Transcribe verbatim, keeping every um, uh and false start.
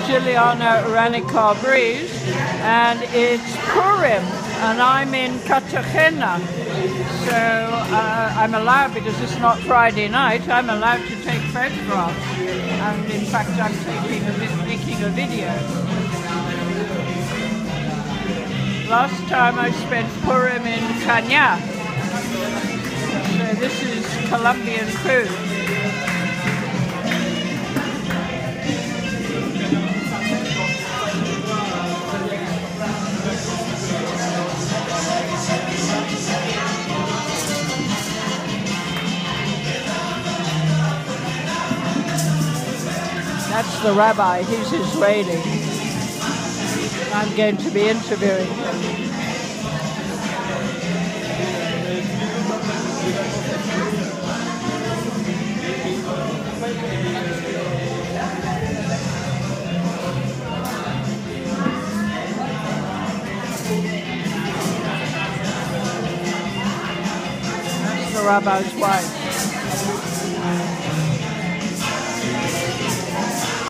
Jilliana Ranicar-Breese, and it's Purim, and I'm in Cartagena. So uh, I'm allowed, because it's not Friday night, I'm allowed to take photographs. And in fact, I'm taking a, making a video. Last time I spent Purim in Cartagena. So this is Colombian Purim. That's the rabbi, he's Israeli. I'm going to be interviewing him. That's the rabbi's wife.